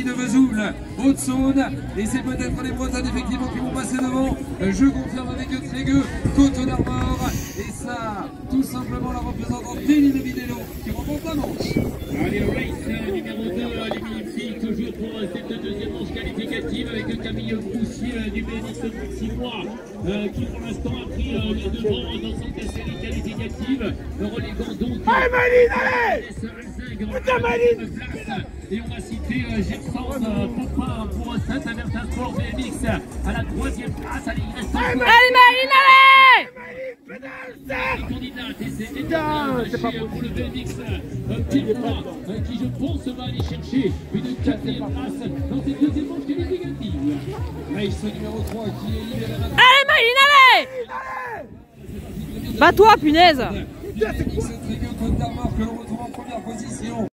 de Vesoul, Haute-Saône, et c'est peut-être les Bretagnes effectivement qui vont passer devant. Je confirme avec Trégueux, Côte d'Armor, et ça, tout simplement la représentante d'Eline Vidélo qui remporte la manche. Allez, le race numéro 2, les mini-filles, toujours pour cette deuxième manche qualificative avec Camille Broussier du BMX Maximois qui pour l'instant a pris les devants dans cette série qualificative, reléguant donc allez Maline, allez putain Maline. Et on va citer Gerson Popin pour Saint-Avertin Sport BMX à la 3e place. Allez, il reste allez Maline, allez les candidates et c'est pas pour le BMX Pierrois qui je pense va aller chercher une 4e place dans cette deuxième manche qualificative. Race numéro 3 qui est libéré. Allez Maline, allez. Bats-toi, punaise. BMX Trégueux, Côte d'Armor que l'on retrouve en première position.